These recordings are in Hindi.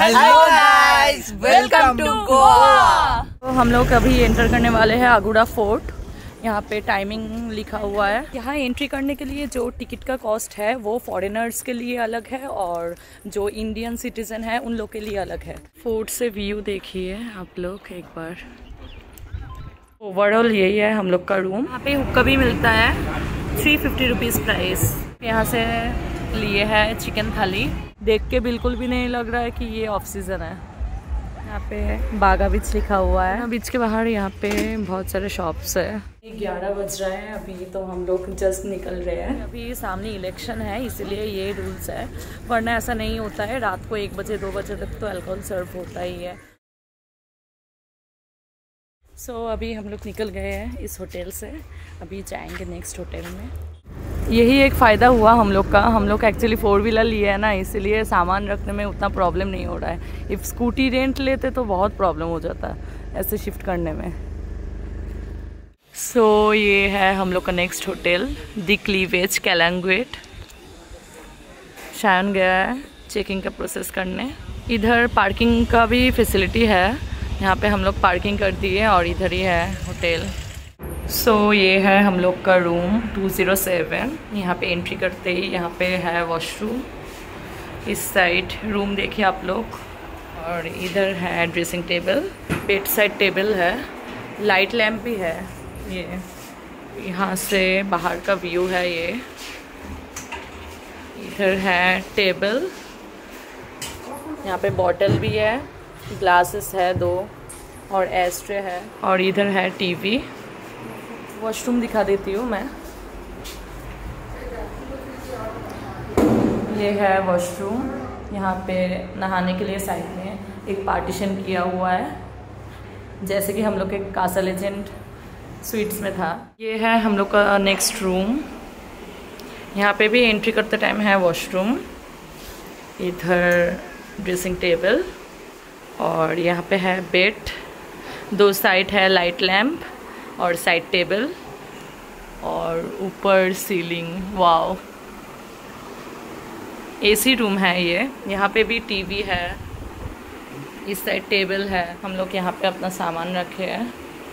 Hello guys, welcome to Goa. तो हम लोग अभी एंटर करने वाले हैं अगुड़ा फोर्ट। यहाँ पे टाइमिंग लिखा हुआ है। यहाँ एंट्री करने के लिए जो टिकट का कॉस्ट है वो फॉरेनर्स के लिए अलग है और जो इंडियन सिटीजन है उन लोग के लिए अलग है। फोर्ट से व्यू देखिए आप लोग एक बार। ओवरऑल यही है हम लोग का रूम। यहाँ पे हुक्का भी मिलता है, 350 रुपीज़ प्राइस। यहाँ से लिए है चिकन थाली। देख के बिल्कुल भी नहीं लग रहा है कि ये ऑफ सीजन है। यहाँ पे बागा बीच लिखा हुआ है। बीच के बाहर यहाँ पे बहुत सारे शॉप्स है। 11 बज रहा है अभी, तो हम लोग जस्ट निकल रहे हैं। अभी सामने इलेक्शन है इसलिए ये रूल्स है, वरना ऐसा नहीं होता है। रात को 1 बजे 2 बजे तक तो अल्कोहल सर्व होता ही है। सो अभी हम लोग निकल गए हैं इस होटल से। अभी जाएंगे नेक्स्ट होटल में। यही एक फ़ायदा हुआ हम लोग का। हम लोग एक्चुअली 4 व्हीलर लिए है ना, इसलिए सामान रखने में उतना प्रॉब्लम नहीं हो रहा है। इफ़ स्कूटी रेंट लेते तो बहुत प्रॉब्लम हो जाता है ऐसे शिफ्ट करने में। सो ये है हम लोग का नेक्स्ट होटल, द क्लीवेज कैलंगुएट। शायन गया है चेकिंग का प्रोसेस करने। इधर पार्किंग का भी फैसिलिटी है, यहाँ पे हम लोग पार्किंग कर दिए और इधर ही है होटल। सो ये है हम लोग का रूम 207। यहाँ पे एंट्री करते ही यहाँ पे है वॉशरूम। इस साइड रूम देखिए आप लोग। और इधर है dressing table, bed side table है, लाइट लैम्प भी है। ये यहाँ से बाहर का व्यू है। ये इधर है टेबल, यहाँ पे बॉटल भी है, ग्लासेस है 2 और एस्ट्रे है। और इधर है टीवी। वॉशरूम दिखा देती हूँ मैं। ये है वॉशरूम। यहाँ पे नहाने के लिए साइड में एक पार्टीशन किया हुआ है, जैसे कि हम लोग के कासा लेजेंड स्वीट्स में था। ये है हम लोग का नेक्स्ट रूम। यहाँ पे भी एंट्री करते टाइम है वॉशरूम। इधर ड्रेसिंग टेबल और यहाँ पे है बेड। 2 साइड है लाइट लैम्प और साइड टेबल और ऊपर सीलिंग। वाओ, एसी रूम है ये। यहाँ पे भी टीवी है, इस साइड टेबल है। हम लोग यहाँ पे अपना सामान रखे हैं।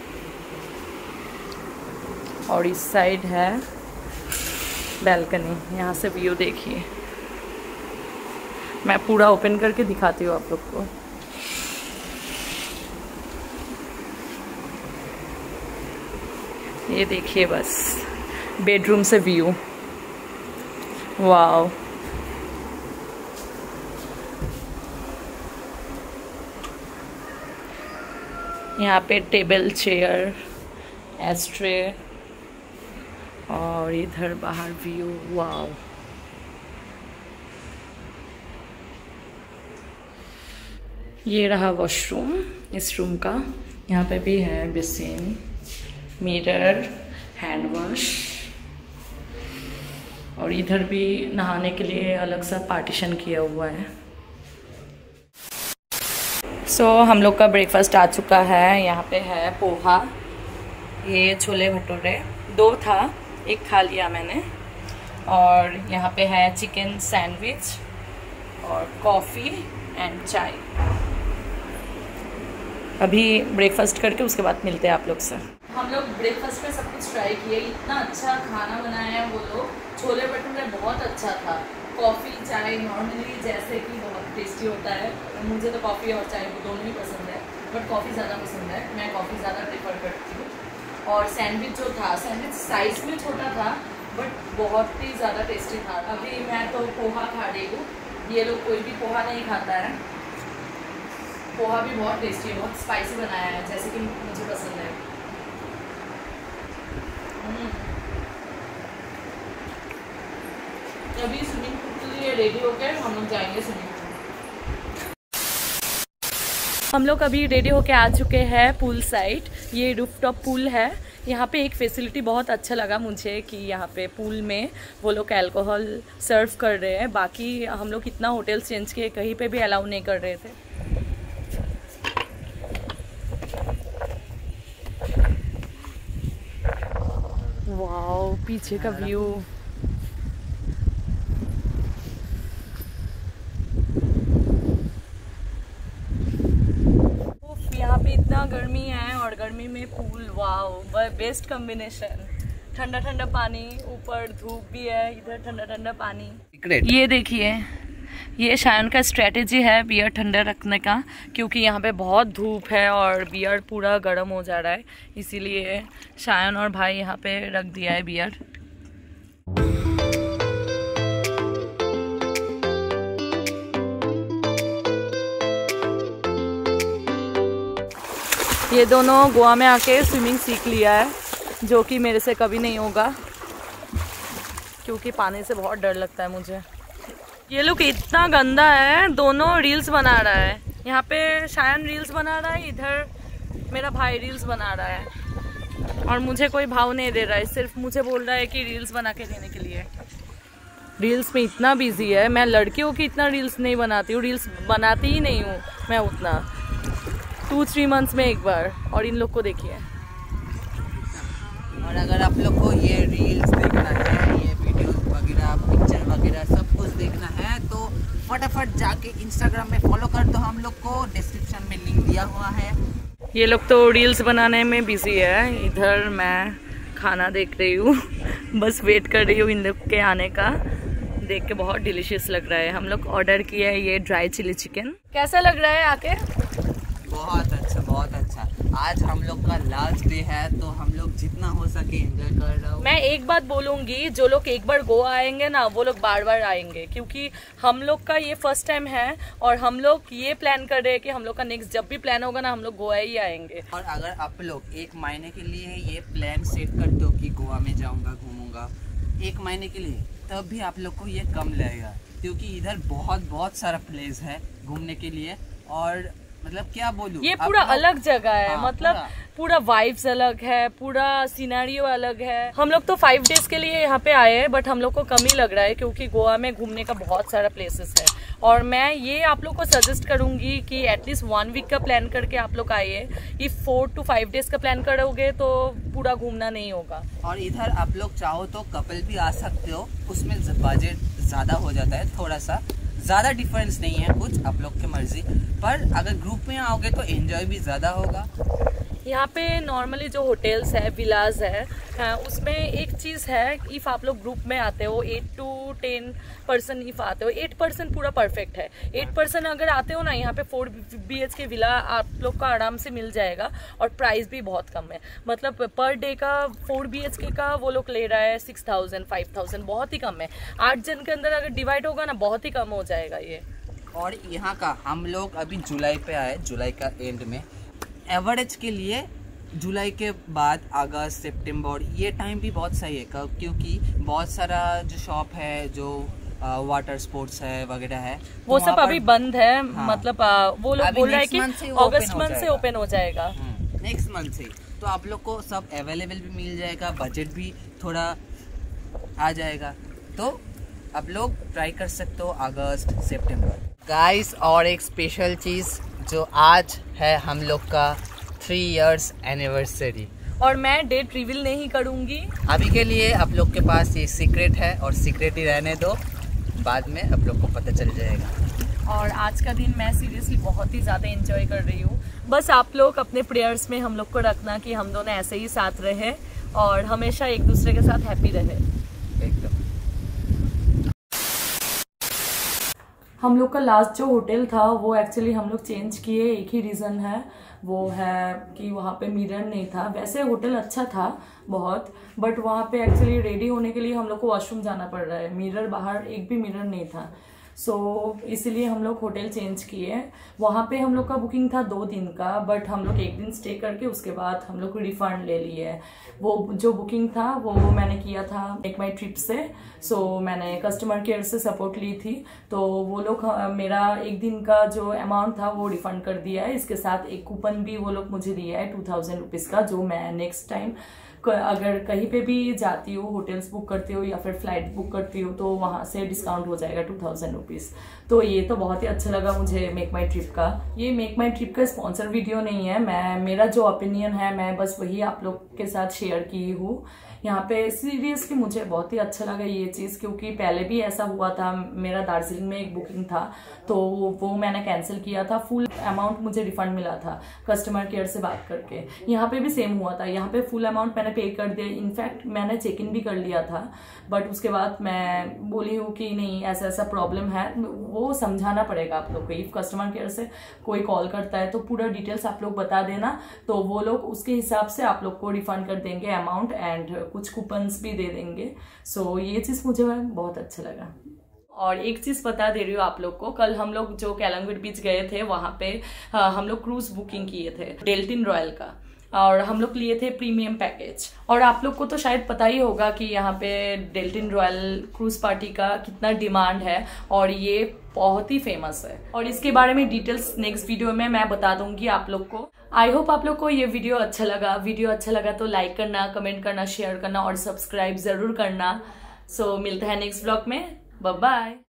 और इस साइड है बैल्कनी, यहाँ से व्यू देखिए। मैं पूरा ओपन करके दिखाती हूँ आप लोग को। ये देखिए बस बेडरूम से व्यू। वाओ, यहाँ पे टेबल, चेयर, एस्ट्रे और इधर बाहर व्यू। वाओ, ये रहा वॉशरूम इस रूम का। यहाँ पे भी है बेसिन, मिरर, हैंड वॉश और इधर भी नहाने के लिए अलग सा पार्टीशन किया हुआ है। सो हम लोग का ब्रेकफास्ट आ चुका है। यहाँ पे है पोहा, ये छोले भटूरे 2 था, 1 खा लिया मैंने। और यहाँ पे है चिकन सैंडविच और कॉफ़ी एंड चाय। अभी ब्रेकफास्ट करके उसके बाद मिलते हैं आप लोग से। हम लोग ब्रेकफास्ट में सब कुछ ट्राई किए, इतना अच्छा खाना बनाया है वो लोग। छोले भटूरे बहुत अच्छा था। कॉफ़ी चाय नॉर्मली जैसे कि बहुत टेस्टी होता है। मुझे तो कॉफ़ी और चाय दोनों ही पसंद है, बट कॉफ़ी ज़्यादा पसंद है। मैं कॉफ़ी ज़्यादा प्रेफर करती हूँ। और सैंडविच जो था, सैंडविच साइज़ में छोटा था बट बहुत ही ज़्यादा टेस्टी था। अभी मैं तो पोहा खा रही हूँ। ये लोग कोई भी पोहा नहीं खाता है। पोहा भी बहुत टेस्टी है, बहुत स्पाइसी बनाया है जैसे कि मुझे पसंद है। अभी स्विमिंग पूल के लिए रेडी होकर हम लोग जाएंगे स्विमिंग पूल। हम लोग अभी रेडी होके आ चुके हैं पूल साइड। ये रूफटॉप पूल है। यहाँ पे एक फैसिलिटी बहुत अच्छा लगा मुझे कि यहाँ पे पूल में वो लोग अल्कोहल सर्व कर रहे हैं। बाकी हम लोग कितना होटल चेंज किए, कहीं पे भी अलाउ नहीं कर रहे थे। वाओ, पीछे का व्यू। इतना गर्मी है और गर्मी में पूल, वाओ बेस्ट कॉम्बिनेशन। ठंडा ठंडा पानी, ऊपर धूप भी है, इधर ठंडा ठंडा पानी। ये देखिए, ये शायन का स्ट्रेटेजी है बियर ठंडा रखने का, क्योंकि यहाँ पे बहुत धूप है और बियर पूरा गर्म हो जा रहा है, इसीलिए शायन और भाई यहाँ पे रख दिया है बियर। ये दोनों गोवा में आके स्विमिंग सीख लिया है, जो कि मेरे से कभी नहीं होगा, क्योंकि पानी से बहुत डर लगता है मुझे। ये लोग इतना गंदा है, दोनों रील्स बना रहा है। यहाँ पे शायन रील्स बना रहा है, इधर मेरा भाई रील्स बना रहा है, और मुझे कोई भाव नहीं दे रहा है, सिर्फ मुझे बोल रहा है कि रील्स बना के देने के लिए। रील्स में इतना बिजी है, मैं लड़कियों की इतना रील्स नहीं बनाती हूँ, रील्स बनाती ही नहीं हूँ मैं उतना, 2-3 मंथ्स में एक बार। और इन लोग को देखिए। और अगर आप लोग को ये रील्स देखना है, ये वीडियो वगैरह, पिक्चर वगैरह सब कुछ देखना है, तो फटाफट जाके इंस्टाग्राम में फॉलो कर दो हम लोग को, डिस्क्रिप्शन में लिंक दिया हुआ है। ये लोग तो रील्स बनाने में बिजी है, इधर मैं खाना देख रही हूँ बस वेट कर रही हूँ इन लोग के आने का। देख के बहुत डिलीशियस लग रहा है। हम लोग ऑर्डर किया है ये ड्राई चिली चिकन। कैसा लग रहा है आके? बहुत अच्छा, बहुत अच्छा। आज हम लोग का लास्ट डे है, तो हम लोग जितना हो सके एंजॉय कर रहा हूँ। मैं एक बात बोलूँगी, जो लोग एक बार गोवा आएंगे ना, वो लोग बार बार आएंगे, क्योंकि हम लोग का ये फर्स्ट टाइम है और हम लोग ये प्लान कर रहे हैं कि हम लोग का नेक्स्ट जब भी प्लान होगा ना, हम लोग गोवा ही आएंगे। और अगर आप लोग 1 महीने के लिए ये प्लान सेट करते हो कि गोवा में जाऊँगा, घूमूंगा 1 महीने के लिए, तब भी आप लोग को ये कम लगेगा, क्योंकि इधर बहुत सारा प्लेस है घूमने के लिए। और मतलब क्या बोलूं, ये पूरा अलग जगह है। हाँ, मतलब पूरा वाइब्स अलग है, पूरा सिनेरियो अलग है। हम लोग तो 5 डेज के लिए यहाँ पे आए हैं, बट हम लोग को कम ही लग रहा है, क्योंकि गोवा में घूमने का बहुत सारा प्लेसेस है। और मैं ये आप लोग को सजेस्ट करूंगी कि एटलीस्ट 1 वीक का प्लान करके आप लोग आइए। ये 4 to 5 डेज का प्लान करोगे तो पूरा घूमना नहीं होगा। और इधर आप लोग चाहो तो कपल भी आ सकते हो, उसमें बजट ज्यादा हो जाता है, थोड़ा सा ज़्यादा डिफरेंस नहीं है कुछ, आप लोग की मर्जी। पर अगर ग्रुप में आओगे तो एंजॉय भी ज़्यादा होगा। यहाँ पे नॉर्मली जो होटल्स है, विलाज है, उसमें एक चीज़ है, इफ़ आप लोग ग्रुप में आते हो 8 to 10 पर्सन इफ़ आते हो, 8% पूरा परफेक्ट है। 8% अगर आते हो ना, यहाँ पे 4 BHK विला आप लोग का आराम से मिल जाएगा, और प्राइस भी बहुत कम है। मतलब पर डे का 4 BHK का वो लोग ले रहा है 6000 5000, बहुत ही कम है। 8 जन के अंदर अगर डिवाइड होगा ना, बहुत ही कम हो जाएगा ये। और यहाँ का हम लोग अभी जुलाई पे आए, जुलाई का एंड में। एवरेज के लिए जुलाई के बाद अगस्त सितंबर ये टाइम भी बहुत सही है, क्योंकि बहुत सारा जो शॉप है, जो वाटर स्पोर्ट्स है वगैरह है, वो तो सब अभी बंद है। हाँ। मतलब वो लोग बोल रहे हैं कि अगस्त मंथ से ओपन हो जाएगा, नेक्स्ट मंथ से। तो आप लोग को सब अवेलेबल भी मिल जाएगा, बजट भी थोड़ा आ जाएगा, तो आप लोग ट्राई कर सकते हो अगस्त सितंबर। गाइस, और एक स्पेशल चीज़ जो आज है हम लोग का 3 years एनिवर्सरी, और मैं डेट रिवील नहीं करूंगी अभी के लिए। आप लोग के पास ये सीक्रेट है, और सीक्रेट ही रहने दो, बाद में आप लोग को पता चल जाएगा। और आज का दिन मैं सीरियसली बहुत ही ज़्यादा एंजॉय कर रही हूँ। बस आप लोग अपने प्रेयर्स में हम लोग को रखना कि हम दोनों ऐसे ही साथ रहे और हमेशा एक दूसरे के साथ हैप्पी रहे। एकदम। हम लोग का लास्ट जो होटल था वो एक्चुअली हम लोग चेंज किए, एक ही रीज़न है, वो है कि वहाँ पे मिरर नहीं था। वैसे होटल अच्छा था बहुत, बट वहाँ पे एक्चुअली रेडी होने के लिए हम लोग को वॉशरूम जाना पड़ रहा है, मिरर बाहर एक भी मिरर नहीं था। सो इसीलिए हम लोग होटल चेंज किए। वहाँ पे हम लोग का बुकिंग था 2 दिन का, बट हम लोग 1 दिन स्टे करके उसके बाद हम लोग रिफंड ले लिए। वो जो बुकिंग था वो मैंने किया था मेक माई ट्रिप से। सो मैंने कस्टमर केयर से सपोर्ट ली थी, तो वो लोग मेरा 1 दिन का जो अमाउंट था वो रिफंड कर दिया है। इसके साथ एक कूपन भी वो लोग मुझे दिया है 2000 रुपीज़ का, जो मैं नेक्स्ट टाइम अगर कहीं पे भी जाती हूँ, होटल्स बुक करती हूँ या फिर फ्लाइट बुक करती हूँ, तो वहाँ से डिस्काउंट हो जाएगा 2000 रुपीज़। तो ये तो बहुत ही अच्छा लगा मुझे मेक माई ट्रिप का। ये मेक माई ट्रिप का स्पॉन्सर वीडियो नहीं है, मेरा जो ओपिनियन है मैं बस वही आप लोग के साथ शेयर की हूँ। यहाँ पे सीरियसली मुझे बहुत ही अच्छा लगा ये चीज़, क्योंकि पहले भी ऐसा हुआ था, मेरा दार्जिलिंग में एक बुकिंग था तो वो मैंने कैंसिल किया था, फुल अमाउंट मुझे रिफंड मिला था कस्टमर केयर से बात करके। यहाँ पे भी सेम हुआ था, यहाँ पे फुल अमाउंट मैंने पे कर दिया, इनफैक्ट मैंने चेक इन भी कर लिया था, बट उसके बाद मैं बोली हूँ कि नहीं ऐसा ऐसा प्रॉब्लम है, वो समझाना पड़ेगा आप लोग को। इफ कस्टमर केयर से कोई कॉल करता है तो पूरा डिटेल्स आप लोग बता देना, तो वो लोग उसके हिसाब से आप लोग को रिफंड कर देंगे अमाउंट एंड कुछ कूपन्स भी दे देंगे। सो ये चीज़ मुझे बहुत अच्छा लगा। और एक चीज़ बता दे रही हूँ आप लोग को, कल हम लोग जो केलंगुट बीच गए थे वहाँ पे हम लोग क्रूज बुकिंग किए थे डेल्टिन रॉयल का, और हम लोग लिए थे प्रीमियम पैकेज। और आप लोग को तो शायद पता ही होगा कि यहाँ पे डेल्टिन रॉयल क्रूज पार्टी का कितना डिमांड है और ये बहुत ही फेमस है, और इसके बारे में डिटेल्स नेक्स्ट वीडियो में मैं बता दूंगी आप लोग को। आई होप आप लोग को ये वीडियो अच्छा लगा तो लाइक करना, कमेंट करना, शेयर करना और सब्सक्राइब जरूर करना। सो मिलते हैं नेक्स्ट व्लॉग में, बाय बाय।